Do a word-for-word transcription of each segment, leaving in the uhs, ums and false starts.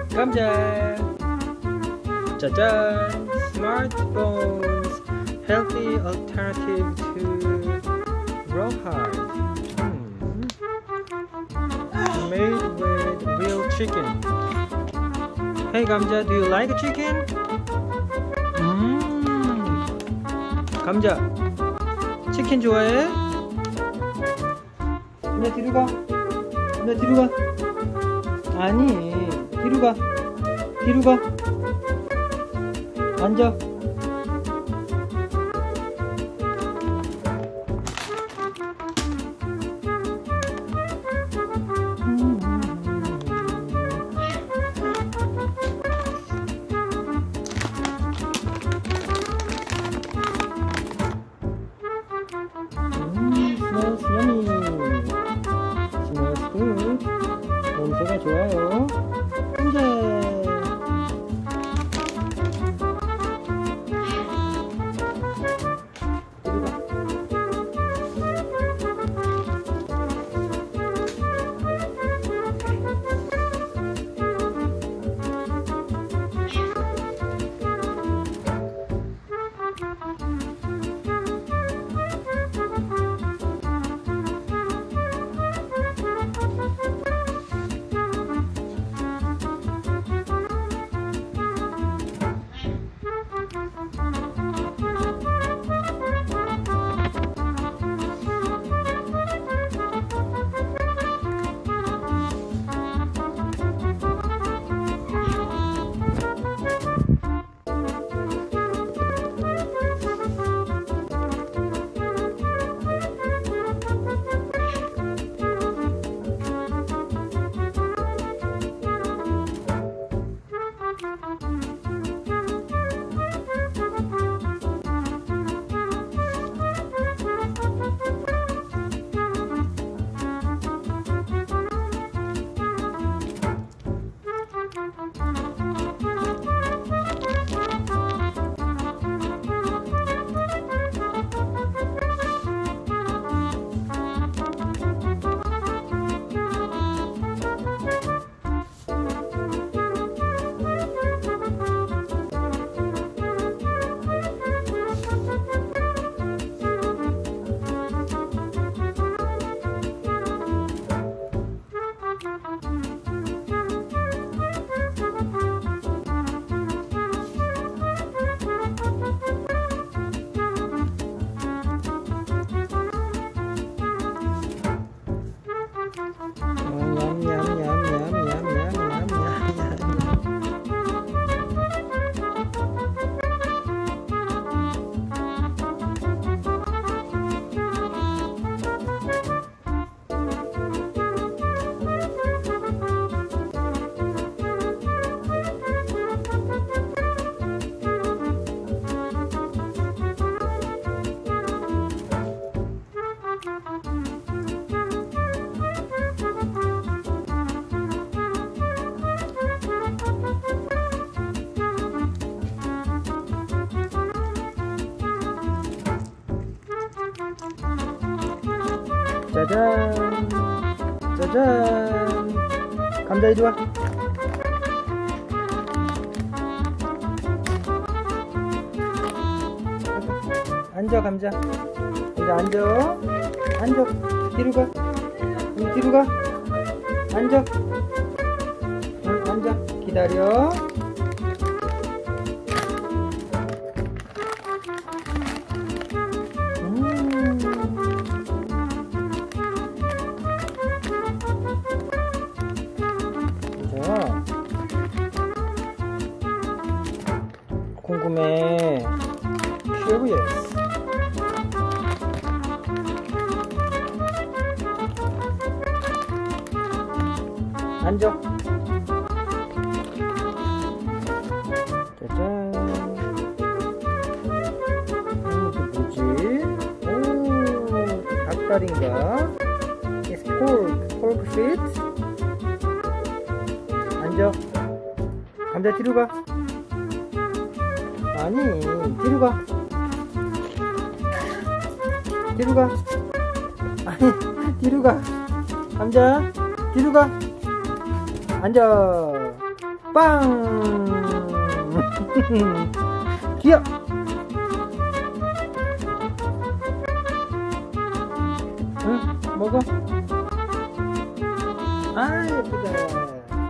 감자. 짜잔. Smartphones, healthy alternative to rawhide. Hmm. Made with real chicken. Hey 감자, do you like chicken? 음. 감자, 치킨 좋아해? 감자 뒤로 가. 감자 뒤로 가. 아니, 뒤로 가. 뒤로 가. 앉아. smells yummy. Smells good. 냄새가 좋아요. 감자. 짜잔. 짜잔. 감자 이리 와. 앉아 감자. 감자 앉아. 앉아. 뒤로 가. 뒤로 가. 앉아. 응, 앉아. 기다려. 궁금해. Curious. 앉아. 짜잔. 음, 이게 뭐지? 오, 닭다리인가? It's pork. Pork feet. 앉아. 감자 뒤로 가. 아니, 뒤로 가. 뒤로 가. 아니, 뒤로 가. 감자, 뒤로 가. 앉아. 빵! 귀여워! 응? 먹어? 아, 예쁘다.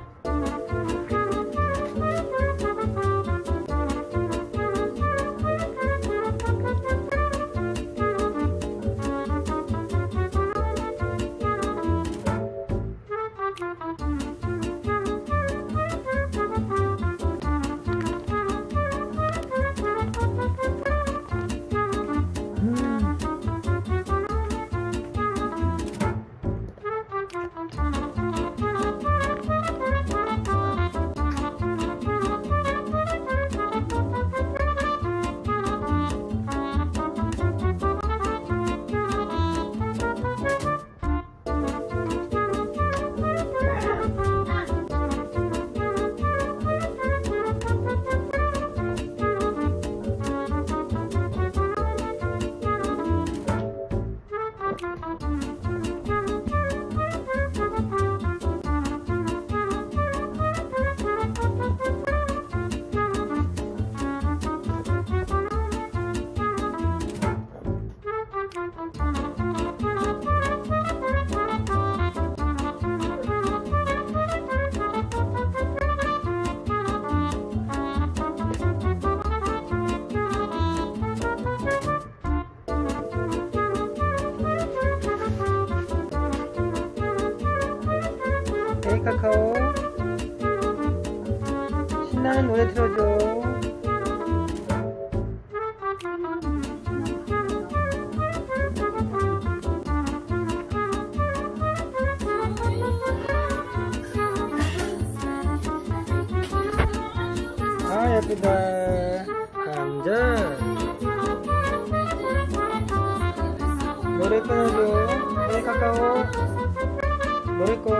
에이 카카오 신나는 노래 틀어줘. 아 예쁘다. 감자 노래 끊어줘. 에이 카카오 노래 꺼.